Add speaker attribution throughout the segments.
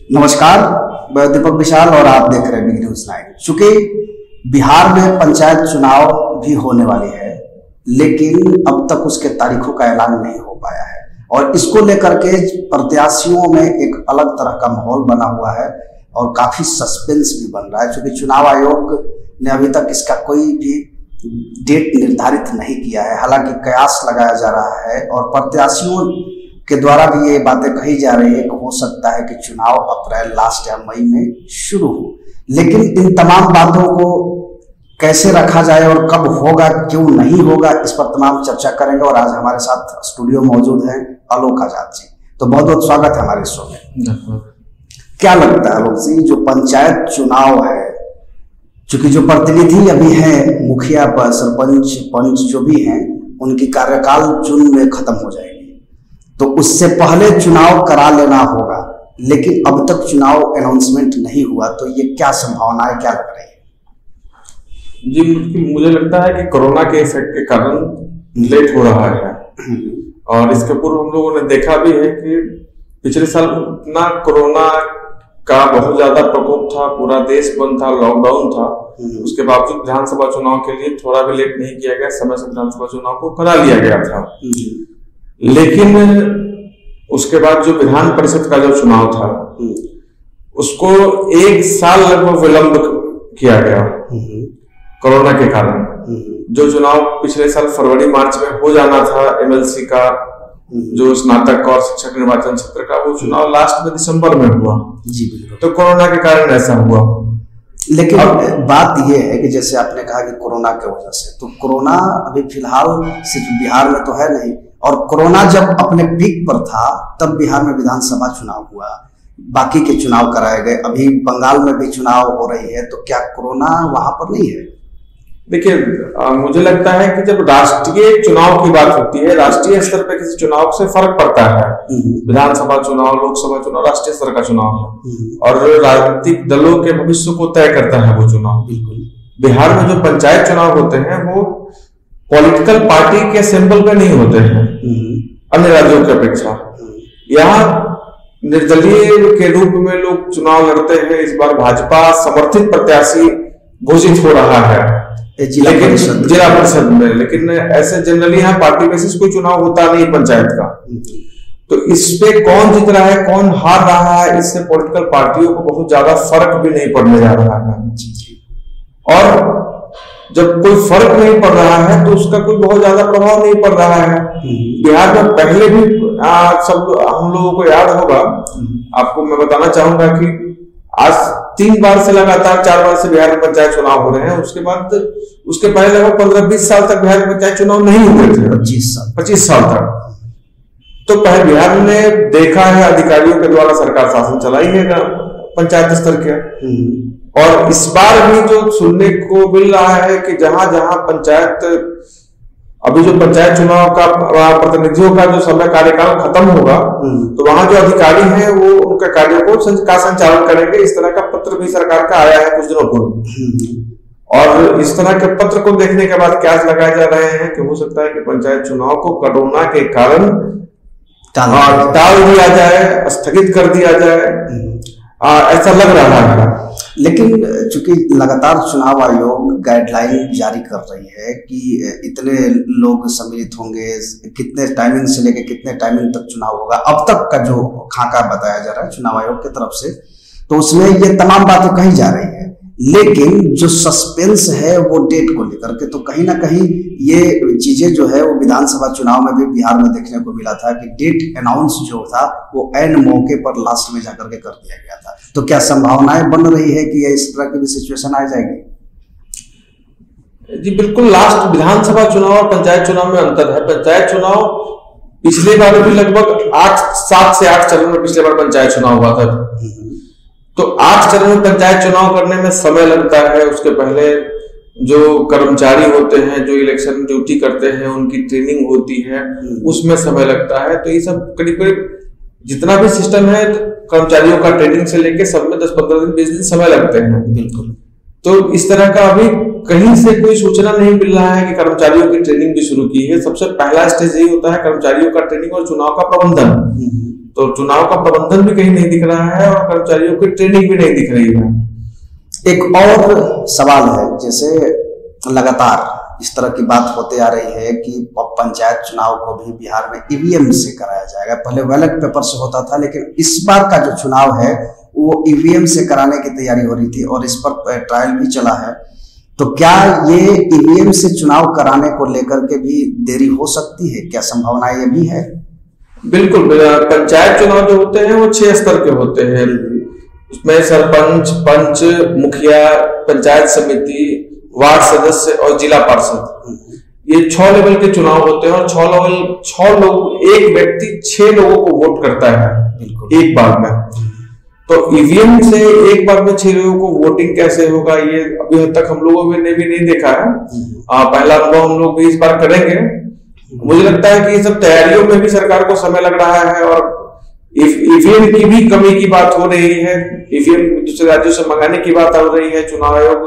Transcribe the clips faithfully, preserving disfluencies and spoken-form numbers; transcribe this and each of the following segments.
Speaker 1: नमस्कार, मैं दीपक विशाल और आप देख रहे हैं बिग न्यूज नाइन। चूंकि बिहार में पंचायत चुनाव भी होने वाली है, लेकिन अब तक उसके तारीखों का ऐलान नहीं हो पाया है और इसको लेकर के प्रत्याशियों में एक अलग तरह का माहौल बना हुआ है और काफी सस्पेंस भी बन रहा है। चूंकि चुनाव आयोग ने अभी तक इसका कोई भी डेट निर्धारित नहीं किया है, हालांकि कयास लगाया जा रहा है और प्रत्याशियों के द्वारा भी ये बातें कही जा रही है कि हो सकता है कि चुनाव अप्रैल लास्ट या मई में शुरू हो। लेकिन इन तमाम बातों को कैसे रखा जाए और कब होगा, क्यों नहीं होगा, इस पर तमाम चर्चा करेंगे। और आज हमारे साथ स्टूडियो मौजूद हैं आलोक आजाद जी। तो बहुत बहुत स्वागत है हमारे शो में। क्या लगता है आलोक जी, जो पंचायत चुनाव है, चूंकि जो प्रतिनिधि अभी हैं, मुखिया सरपंच पंच जो भी हैं, उनकी कार्यकाल जून में खत्म हो जाएगी, तो उससे पहले चुनाव करा लेना होगा, लेकिन अब तक चुनाव अनाउंसमेंट नहीं हुआ, तो ये क्या संभावनाएं क्या लग रही है?
Speaker 2: जी, मुझे लगता है कि कोरोना के इफेक्ट के कारण लेट हो रहा है और इसके पूर्व हम लोगों ने देखा भी है कि पिछले साल इतना कोरोना का बहुत ज्यादा प्रकोप था, पूरा देश बंद था, लॉकडाउन था, उसके बावजूद विधानसभा चुनाव के लिए थोड़ा भी लेट नहीं किया गया, समय से विधानसभा चुनाव को करा लिया गया था। लेकिन उसके बाद जो विधान परिषद का जो चुनाव था उसको एक साल लगभग विलंब किया गया कोरोना के कारण। जो चुनाव पिछले साल फरवरी मार्च में हो जाना था एमएलसी का, जो स्नातक और शिक्षक निर्वाचन क्षेत्र का, वो चुनाव लास्ट में दिसंबर में हुआ। जी बिल्कुल। तो कोरोना के कारण ऐसा हुआ।
Speaker 1: लेकिन बात यह है कि जैसे आपने कहा कि कोरोना की वजह से, तो कोरोना अभी फिलहाल सिर्फ बिहार में तो है नहीं, और कोरोना जब अपने पीक पर था तब बिहार में विधानसभा चुनाव हुआ, बाकी के चुनाव कराए गए, अभी बंगाल में भी चुनाव हो रही है, तो क्या कोरोना वहां पर नहीं है?
Speaker 2: देखिए, मुझे लगता है कि जब राष्ट्रीय चुनाव की बात होती है, राष्ट्रीय स्तर पर किसी चुनाव से फर्क पड़ता है। विधानसभा चुनाव, लोकसभा चुनाव राष्ट्रीय स्तर का चुनाव है और राजनीतिक दलों के भविष्य को तय करता है वो चुनाव। बिहार में जो पंचायत चुनाव होते हैं वो पॉलिटिकल पार्टी के सिंबल पे नहीं होते हैं अन्य राज्यों की अपेक्षा। यहाँ निर्दलीय के रूप में लोग चुनाव लड़ते हैं। इस बार भाजपा समर्थित प्रत्याशी घोषित हो रहा है लेकिन जिला परिषद में, लेकिन ऐसे जनरली यहाँ पार्टी बेसिस कोई चुनाव होता नहीं पंचायत का। तो इस पे कौन जीत रहा है, कौन हार रहा है, इससे पॉलिटिकल पार्टियों को बहुत ज्यादा फर्क भी नहीं पड़ने जा रहा है। और जब कोई फर्क नहीं पड़ रहा है तो उसका कोई बहुत ज्यादा प्रभाव नहीं पड़ रहा है। बिहार में पहले भी आ, सब हम लोगों को याद होगा, आपको मैं बताना चाहूंगा कि आज तीन बार से लगातार चार बार से बिहार में पंचायत चुनाव हो रहे हैं। उसके बाद उसके पहले लगभग पंद्रह बीस साल तक बिहार में पंचायत चुनाव नहीं हुए थे, पच्चीस साल पच्चीस साल तक। तो पहले बिहार ने देखा है अधिकारियों के द्वारा सरकार शासन चलाई है पंचायत स्तर के, और इस बार भी जो सुनने को मिल रहा है कि जहां जहां पंचायत, अभी जो पंचायत चुनाव का प्रतिनिधियों का जो समय कार्यकाल खत्म होगा तो वहां जो अधिकारी हैं वो उनके कार्यों को का संचालन करेंगे। इस तरह का पत्र भी सरकार का आया है कुछ दिनों पूर्व, और इस तरह के पत्र को देखने के बाद क्या लगाए जा रहे हैं कि हो सकता है कि पंचायत चुनाव को कोरोना के कारण टाल दिया जाए, स्थगित कर दिया जाए, आ, ऐसा लग रहा है।
Speaker 1: लेकिन चूंकि लगातार चुनाव आयोग गाइडलाइन जारी कर रही है कि इतने लोग सम्मिलित होंगे, कितने टाइमिंग से लेकर कितने टाइमिंग तक चुनाव होगा, अब तक का जो खाका बताया जा रहा है चुनाव आयोग की तरफ से, तो उसमें ये तमाम बातें कही जा रही है। लेकिन जो सस्पेंस है वो डेट को लेकर के, तो कहीं ना कहीं ये चीजें जो है वो विधानसभा चुनाव में भी बिहार में देखने को मिला था कि डेट अनाउंस जो था वो एन मौके पर लास्ट में जाकर के कर दिया गया था। तो क्या संभावनाएं बन रही है कि इस तरह की भी सिचुएशन आ जाएगी?
Speaker 2: जी बिल्कुल। लास्ट विधानसभा चुनाव और पंचायत चुनाव में अंतर है। पंचायत चुनाव पिछले बार भी लगभग आठ सात से आठ चरण में पिछले बार पंचायत चुनाव हुआ था, तो आठ चरण में पंचायत चुनाव करने में समय लगता है। उसके पहले जो कर्मचारी होते हैं, जो इलेक्शन ड्यूटी करते हैं, उनकी ट्रेनिंग होती है, उसमें समय लगता है। तो ये सब करीब करीब जितना भी सिस्टम है, कर्मचारियों का ट्रेनिंग से लेके सब में दस पंद्रह दिन बीस दिन समय लगते हैं। बिल्कुल। तो इस तरह का अभी कहीं से कोई सूचना नहीं मिल रहा है कि कर्मचारियों की ट्रेनिंग भी शुरू की है। सबसे पहला स्टेज यही होता है कर्मचारियों का ट्रेनिंग और चुनाव का प्रबंधन। तो चुनाव का प्रबंधन भी कहीं नहीं दिख रहा है और कर्मचारियों की ट्रेनिंग भी नहीं दिख रही है।
Speaker 1: एक और सवाल है, जैसे लगातार इस तरह की बात होते आ रही है कि पंचायत चुनाव को भी बिहार में ईवीएम से कराया जाएगा। पहले बैलेट पेपर से होता था, लेकिन इस बार का जो चुनाव है वो ईवीएम से कराने की तैयारी हो रही थी और इस पर ट्रायल भी चला है। तो क्या ये ईवीएम से चुनाव कराने को लेकर के भी देरी हो सकती है? क्या संभावना ये भी है?
Speaker 2: बिल्कुल, पंचायत चुनाव जो होते हैं वो छह स्तर के होते हैं। उसमें सरपंच, पंच, मुखिया, पंचायत समिति, वार्ड सदस्य और जिला पार्षद, ये छह लेवल के चुनाव होते हैं। और छह लेवल छह लोग, एक व्यक्ति छह लोगों को वोट करता है एक बार में। तो ईवीएम से एक बार में छह लोगों को वोटिंग कैसे होगा, ये अभी तक हम लोगों ने भी नहीं देखा है। आ, पहला अनुभव हम लोग भी इस बार करेंगे। मुझे लगता है कि ये सब तैयारियों में भी सरकार को समय लग रहा है और ईवीएम की भी कमी की बात हो रही है। ईवीएम दूसरे राज्यों से मंगाने की बात हो रही है। चुनाव आयोग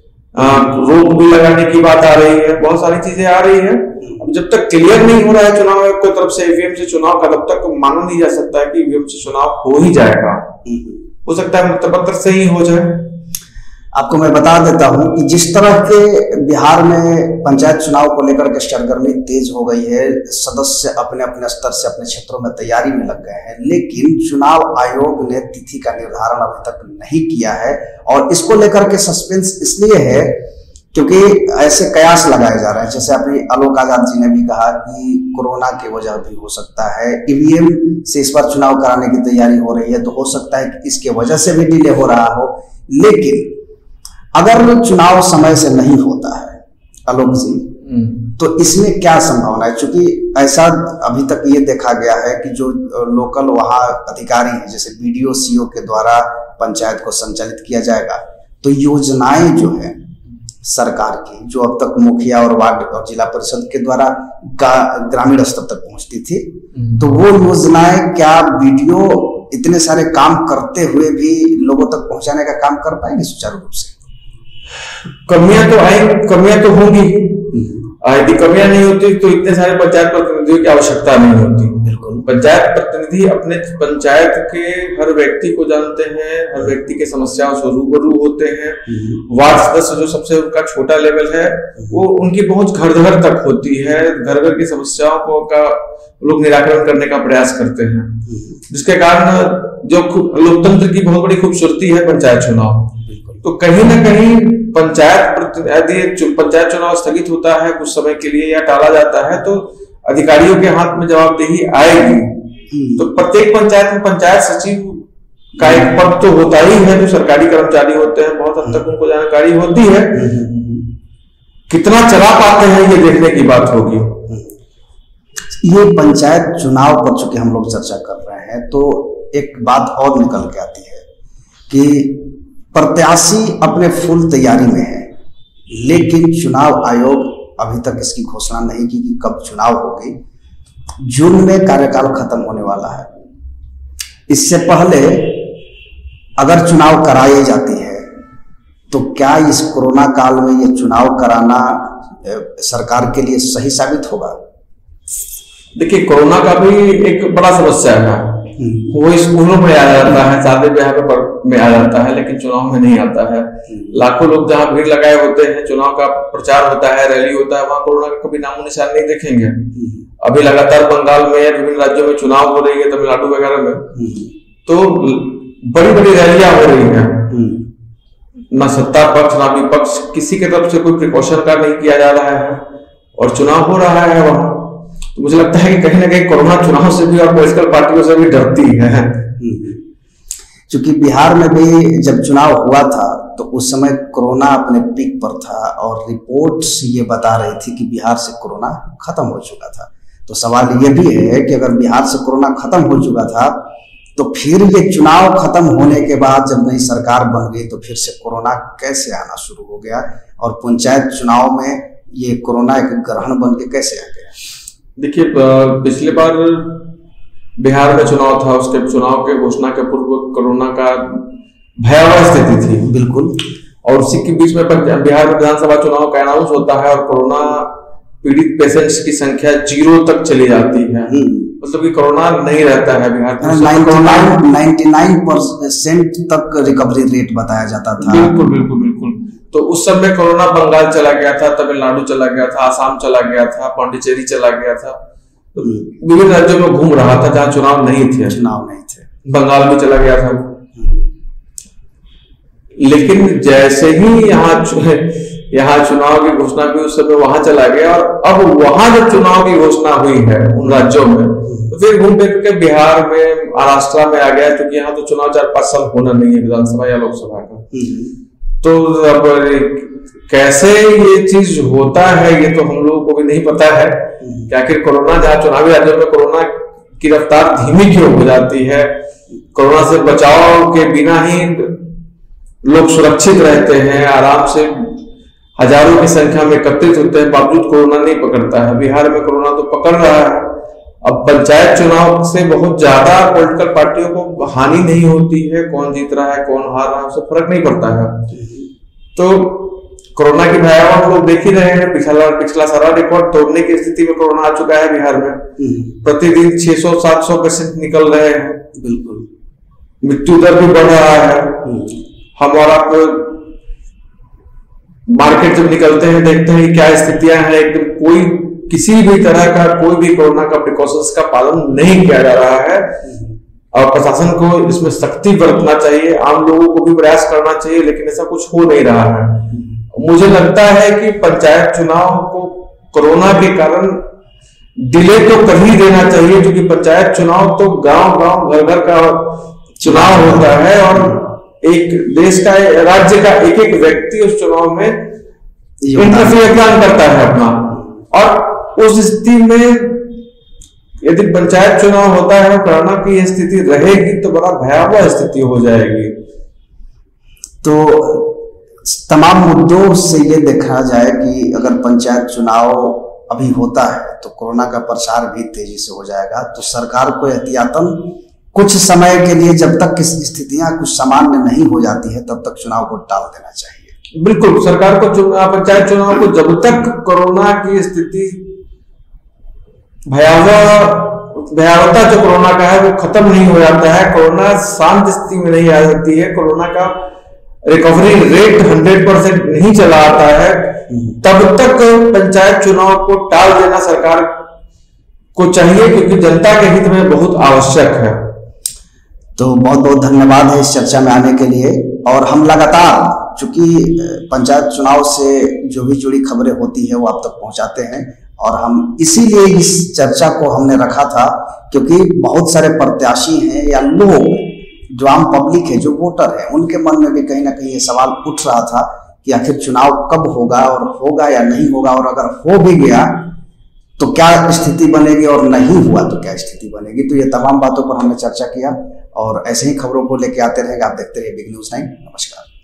Speaker 2: रोक भी लगाने की बात आ रही है। बहुत सारी चीजें आ रही है। अब जब तक क्लियर नहीं हो रहा है चुनाव आयोग की तरफ से ईवीएम से चुनाव का, तब तक माना नहीं जा सकता है कि ईवीएम से चुनाव हो ही जाएगा। हो सकता है मतपत्र से ही हो जाए।
Speaker 1: आपको मैं बता देता हूं कि जिस तरह के बिहार में पंचायत चुनाव को लेकर के सरगर्मी तेज हो गई है, सदस्य अपने अपने स्तर से अपने क्षेत्रों में तैयारी में लग गए हैं, लेकिन चुनाव आयोग ने तिथि का निर्धारण अभी तक नहीं किया है। और इसको लेकर के सस्पेंस इसलिए है क्योंकि ऐसे कयास लगाए जा रहे हैं, जैसे अभी आलोक आजाद जी ने भी कहा कि कोरोना की वजह भी हो सकता है, ईवीएम से इस बार चुनाव कराने की तैयारी हो रही है, तो हो सकता है कि इसके वजह से भी डिले हो रहा हो। लेकिन अगर चुनाव समय से नहीं होता है आलोक जी, तो इसमें क्या संभावना है? क्योंकि ऐसा अभी तक ये देखा गया है कि जो लोकल वहाँ अधिकारी हैं, जैसे बीडीओ सीओ के द्वारा पंचायत को संचालित किया जाएगा, तो योजनाएं जो है सरकार की, जो अब तक मुखिया और वार्ड और जिला परिषद के द्वारा ग्रामीण स्तर तक पहुंचती थी, तो वो योजनाएं क्या बीडीओ इतने सारे काम करते हुए भी लोगों तक पहुंचाने का काम कर पाएंगे सुचारू रूप से?
Speaker 2: कमियां तो आएंगी, कमियां तो होंगी। यदि कमियां नहीं होती तो इतने सारे पंचायत प्रतिनिधियों की आवश्यकता नहीं होती। बिल्कुल, पंचायत प्रतिनिधि अपने पंचायत के हर व्यक्ति को जानते हैं, हर व्यक्ति के समस्याओं से रूबरू होते हैं। वार्ड सदस्य जो सबसे उनका छोटा लेवल है, वो उनकी पहुंच घर घर तक होती है। घर घर की समस्याओं को का लोग निराकरण करने का प्रयास करते हैं, जिसके कारण जो लोकतंत्र की बहुत बड़ी खूबसूरती है पंचायत चुनाव। तो कहीं ना कहीं पंचायत यदि पंचायत चुनाव स्थगित होता है कुछ समय के लिए या टाला जाता है, तो अधिकारियों के हाथ में जवाबदेही आएगी। तो प्रत्येक पंचायत में पंचायत सचिव का एक पद तो होता ही है, जो सरकारी कर्मचारी होते हैं, बहुत हद तक उनको जानकारी होती है। कितना चला पाते हैं ये देखने की बात होगी।
Speaker 1: ये पंचायत चुनाव पर चूंकि हम लोग चर्चा कर रहे हैं, तो एक बात और निकल के आती है कि प्रत्याशी अपने फुल तैयारी में है, लेकिन चुनाव आयोग अभी तक इसकी घोषणा नहीं की कि कब चुनाव होगी। जून में कार्यकाल खत्म होने वाला है। इससे पहले अगर चुनाव कराई जाती है, तो क्या इस कोरोना काल में ये चुनाव कराना सरकार के लिए सही साबित होगा?
Speaker 2: देखिए, कोरोना का भी एक बड़ा समस्या है। वो स्कूलों में आ जाता है, शादी ब्याह में आ जाता है, लेकिन चुनाव में नहीं आता है। लाखों लोग जहाँ भीड़ लगाए होते हैं, चुनाव का प्रचार होता है, रैली होता है, वहां कोरोना का कभी नामो निशान नहीं देखेंगे। अभी लगातार बंगाल में, विभिन्न राज्यों में चुनाव हो रही है, तमिलनाडु वगैरह में, तो बड़ी बड़ी रैलियां हो रही है। न सत्ता पक्ष न विपक्ष, किसी की तरफ से कोई प्रिकॉशन का नहीं किया जा रहा है और चुनाव हो रहा है वहां। तो मुझे लगता है कि कहीं ना कहीं कोरोना चुनाव से भी और पॉलिटिकल पार्टियों से भी डरती है।
Speaker 1: क्योंकि बिहार में भी जब चुनाव हुआ था तो उस समय कोरोना अपने पीक पर था और रिपोर्ट्स ये बता रही थी कि बिहार से कोरोना खत्म हो चुका था। तो सवाल ये भी है कि अगर बिहार से कोरोना खत्म हो चुका था, तो फिर ये चुनाव खत्म होने के बाद जब नई सरकार बन गई, तो फिर से कोरोना कैसे आना शुरू हो गया और पंचायत चुनाव में ये कोरोना एक ग्रहण बन के कैसे आ गया?
Speaker 2: देखिए, पिछली बार बिहार में चुनाव था, उसके चुनाव के घोषणा के पूर्व कोरोना का भयावह स्थिति थी।
Speaker 1: बिल्कुल।
Speaker 2: और उसी के बीच में बिहार में विधानसभा चुनाव का अनाउंस होता है और कोरोना पीड़ित पेशेंट्स की संख्या जीरो तक चली जाती है। मतलब कि कोरोना नहीं रहता है बिहार में,
Speaker 1: निन्यानवे परसेंट तक रिकवरी रेट बताया जाता था।
Speaker 2: बिल्कुल बिल्कुल बिल्कुल। तो उस समय कोरोना बंगाल चला गया था, तमिलनाडु चला गया था, आसाम चला गया था, पांडिचेरी चला गया था, तो विभिन्न राज्यों में घूम रहा था जहां चुनाव नहीं थे
Speaker 1: चुनाव नहीं थे
Speaker 2: बंगाल में चला गया था। लेकिन जैसे ही यहाँ यहाँ चुनाव की घोषणा हुई उस समय वहां चला गया, और अब वहां जब चुनाव की घोषणा हुई है उन राज्यों में, तो फिर घूम फिर के बिहार में, महाराष्ट्र में आ गया, क्योंकि यहाँ तो चुनाव चार पांच साल होना नहीं है विधानसभा या लोकसभा का। तो अब कैसे ये चीज होता है ये तो हम लोगों को भी नहीं पता है कि आखिर कोरोना जहाँ चुनावी राज्यों में कोरोना की रफ्तार धीमी क्यों हो जाती है, कोरोना से बचाव के बिना ही लोग सुरक्षित रहते हैं, आराम से हजारों की संख्या में एकत्रित होते हैं, बावजूद कोरोना नहीं पकड़ता है। बिहार में कोरोना तो पकड़ रहा है। अब पंचायत चुनाव से बहुत ज्यादा पॉलिटिकल पार्टियों को हानि नहीं होती है, कौन जीत रहा है कौन हार रहा है उससे फर्क नहीं पड़ता है। तो कोरोना की भयावह हम लोग देख ही रहे हैं, पिछला पिछला सारा रिकॉर्ड तोड़ने की स्थिति में कोरोना आ चुका है बिहार में। प्रतिदिन छह सौ सात सौ पेशेंट निकल रहे हैं,
Speaker 1: बिल्कुल
Speaker 2: मृत्यु दर भी बढ़ रहा है। हम और आप मार्केट जब निकलते हैं देखते हैं क्या स्थितियां हैं, एकदम कोई किसी भी तरह का कोई भी कोरोना का प्रिकॉशंस का पालन नहीं किया जा रहा है, और प्रशासन को इसमें सख्ती बरतना चाहिए, आम लोगों को भी प्रयास करना चाहिए, लेकिन ऐसा कुछ हो नहीं रहा है। मुझे लगता है कि पंचायत चुनाव को कोरोना के कारण डिले तो कर ही देना चाहिए, क्योंकि पंचायत चुनाव तो गांव गांव घर घर का चुनाव होता है, और एक देश का राज्य का एक एक व्यक्ति उस चुनाव में इंटरफेयर करता है अपना, और उस स्थिति में यदि पंचायत चुनाव होता है और कोरोना की स्थिति रहेगी तो बड़ा भयावह स्थिति हो जाएगी।
Speaker 1: तो तमाम मुद्दों से ये देखा जाए कि अगर पंचायत चुनाव अभी होता है तो कोरोना का प्रसार भी तेजी से हो जाएगा, तो सरकार को एहतियातन कुछ समय के लिए, जब तक स्थितियां कुछ सामान्य नहीं हो जाती है, तब तक चुनाव को टाल देना चाहिए।
Speaker 2: बिल्कुल, सरकार को पंचायत चुनाव को जब तक कोरोना की स्थिति भयावह भयावहता जो कोरोना का है वो खत्म नहीं हो जाता है, कोरोना शांत स्थिति में नहीं आ जाती है, कोरोना का रिकवरी रेट हंड्रेड परसेंट नहीं चला आता है, तब तक पंचायत चुनाव को टाल देना सरकार को चाहिए, क्योंकि जनता के हित में बहुत आवश्यक है।
Speaker 1: तो बहुत बहुत धन्यवाद है इस चर्चा में आने के लिए। और हम लगातार, चूंकि पंचायत चुनाव से जो भी जुड़ी खबरें होती है वो आप तक पहुंचाते हैं, और हम इसीलिए इस चर्चा को हमने रखा था क्योंकि बहुत सारे प्रत्याशी हैं या लोग जो आम पब्लिक है, जो वोटर है, उनके मन में भी कहीं ना कहीं ये सवाल उठ रहा था कि आखिर चुनाव कब होगा और होगा या नहीं होगा, और अगर हो भी गया तो क्या स्थिति बनेगी, और नहीं हुआ तो क्या स्थिति बनेगी। तो ये तमाम बातों पर हमने चर्चा किया, और ऐसे ही खबरों को लेके आते रहेंगे। आप देखते रहिए बिग न्यूज़ नाइन। नमस्कार।